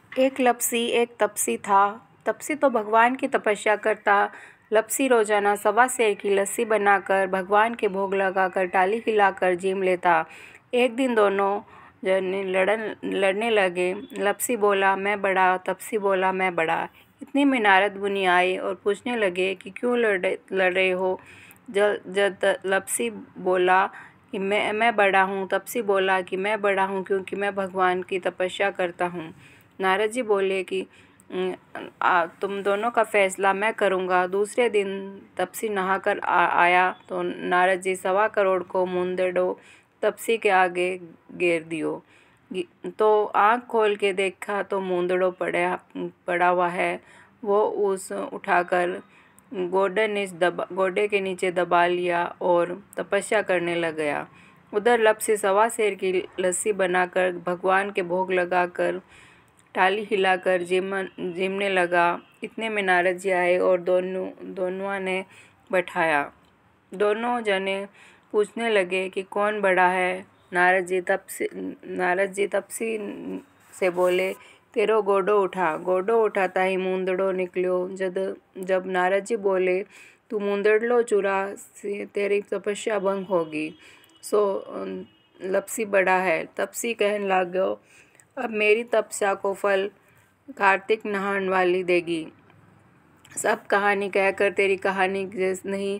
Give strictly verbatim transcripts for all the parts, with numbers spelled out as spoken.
एक लपसी एक तपसी था। तपसी तो भगवान की तपस्या करता। लपसी रोजाना सवा सेर की लस्सी बनाकर भगवान के भोग लगाकर टाली हिलाकर जीम लेता। एक दिन दोनों जने लड़न लड़ने लगे। लपसी बोला मैं बड़ा, तपसी बोला मैं बड़ा। इतने में नारद मुनि आए और पूछने लगे कि क्यों लड़ लड़ रहे हो। जब जब लपसी बोला कि मैं मैं बड़ा हूँ, तपसी बोला कि मैं बड़ा हूँ क्योंकि मैं भगवान की तपस्या करता हूँ। नारद जी बोले कि आ, तुम दोनों का फैसला मैं करूँगा। दूसरे दिन तपसी नहाकर आ, आया तो नारद जी सवा करोड़ को मुंदड़ो तपसी के आगे घेर दियो। तो आँख खोल के देखा तो मुंदड़ो पड़ा पड़ा हुआ है। वो उस उठाकर गोडे नीचे दबा गोडे के नीचे दबा लिया और तपस्या करने लग गया। उधर लपसी सवा सेर की लस्सी बनाकर भगवान के भोग लगाकर टाली हिलाकर जिम जिमने लगा। इतने में नारद जी आए और दोनों दोनों ने बैठाया। दोनों जने पूछने लगे कि कौन बड़ा है। नारद जी तपसी नारद जी तपसी से बोले तेरो गोडो उठा। गोडो उठाता ही मुंदड़ो निकलियो। जब जब नारद जी बोले तू मुंदड़लो चुरा से तेरी तपस्या भंग होगी। सो लपसी बड़ा है। तपसी कहने लागो अब मेरी तपस्या को फल कार्तिक नहान वाली देगी। सब कहानी कहकर तेरी कहानी जैस नहीं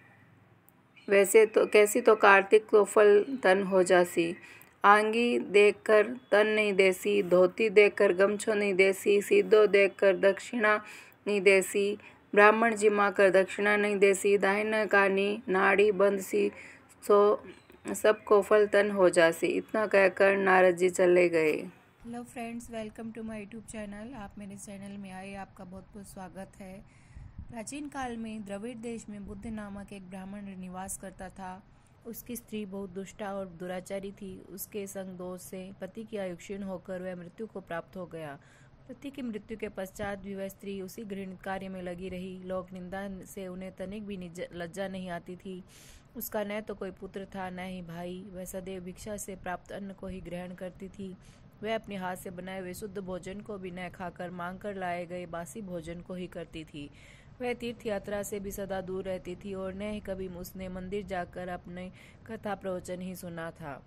वैसे तो कैसी तो कार्तिक को फल तन हो जासी। आंगी देखकर तन नहीं देसी, धोती देखकर गमछो नहीं देसी, सीधो देखकर दक्षिणा नहीं देसी, ब्राह्मण जिमा कर दक्षिणा नहीं देसी, दाहिना कानी नाड़ी बंद सी सो सबको फल तन हो जासी। इतना कहकर नारद जी चले गए। Hello friends, welcome to my YouTube channel. आप मेरे चैनल में आए, आपका बहुत बहुत स्वागत है। प्राचीन काल में द्रविड़ देश में बुद्ध नामक एक ब्राह्मण निवास करता था। उसकी स्त्री बहुत दुष्टा और दुराचारी थी। उसके संग दोष से पति की आयु क्षीण होकर वह मृत्यु को प्राप्त हो गया। पति की मृत्यु के पश्चात भी वह स्त्री उसी घृणित कार्य में लगी रही। लोक निंदा से उन्हें तनिक भी लज्जा नहीं आती थी। उसका न तो कोई पुत्र था न ही भाई। वह सदैव भिक्षा से प्राप्त अन्न को ही ग्रहण करती थी। वह अपने हाथ से बनाए हुए शुद्ध भोजन को भी न खाकर मांग कर लाए गए बासी भोजन को ही करती थी। वह तीर्थ यात्रा से भी सदा दूर रहती थी और न ही कभी उसने मंदिर जाकर अपने कथा प्रवचन ही सुना था।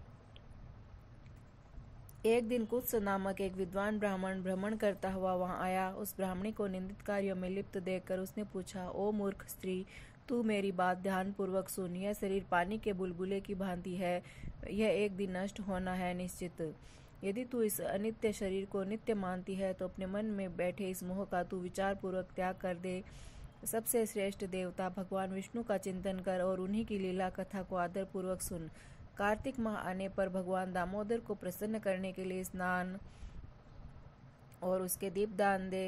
एक दिन कुत्स नामक एक विद्वान ब्राह्मण भ्रमण करता हुआ वहां आया। उस ब्राह्मणी को निंदित कार्यों में लिप्त देखकर उसने पूछा, ओ मूर्ख स्त्री, तू मेरी बात ध्यान पूर्वक सुन। यह शरीर पानी के बुलबुले की भांति है। यह एक दिन नष्ट होना है निश्चित। यदि तू इस अनित्य शरीर को नित्य मानती है तो अपने मन में बैठे इस मोह का तू विचार पूर्वक त्याग कर दे। सबसे श्रेष्ठ देवता भगवान विष्णु का चिंतन कर और उन्हीं की लीला कथा को आदर पूर्वक सुन। कार्तिक माह आने पर भगवान दामोदर को प्रसन्न करने के लिए स्नान और उसके दीपदान दे।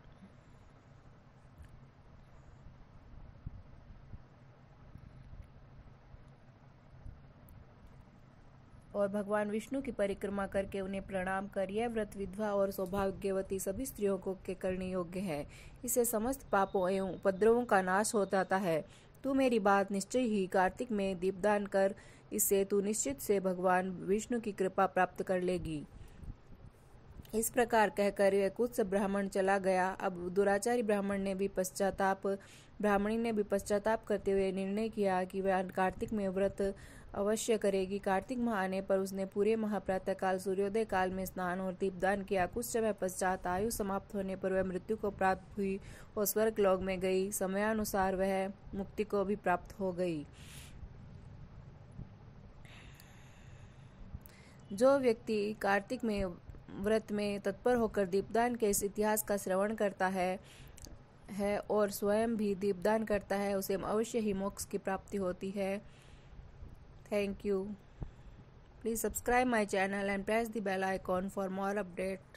और भगवान विष्णु की परिक्रमा करके उन्हें प्रणाम कर। यह व्रत विधवा और सौभाग्यवती सभी स्त्रियों को के करने योग्य है। इससे समस्त पापों एवं उपद्रवों का नाश हो जाता है। तू मेरी बात निश्चय ही कार्तिक में दीपदान कर। इससे तू निश्चित से भगवान विष्णु की कृपा प्राप्त कर लेगी। इस प्रकार कहकर वह कुत्स ब्राह्मण चला गया। अब दुराचारी ब्राह्मण ने भी पश्चाताप ब्राह्मणी ने भी पश्चाताप करते हुए निर्णय किया कि वह कार्तिक में व्रत अवश्य करेगी। कार्तिक माह आने पर उसने पूरे माह प्रातः काल सूर्योदय काल में स्नान और दीपदान किया। कुछ समय पश्चात आयु समाप्त होने पर वह मृत्यु को प्राप्त हुई और स्वर्ग लोक में गई। समयानुसार वह मुक्ति को भी प्राप्त हो गई। जो व्यक्ति कार्तिक में व्रत में तत्पर होकर दीपदान के इस इतिहास का श्रवण करता है है और स्वयं भी दीपदान करता है, उसे अवश्य ही मोक्ष की प्राप्ति होती है। Thank you. Please subscribe my channel and press the bell icon for more update.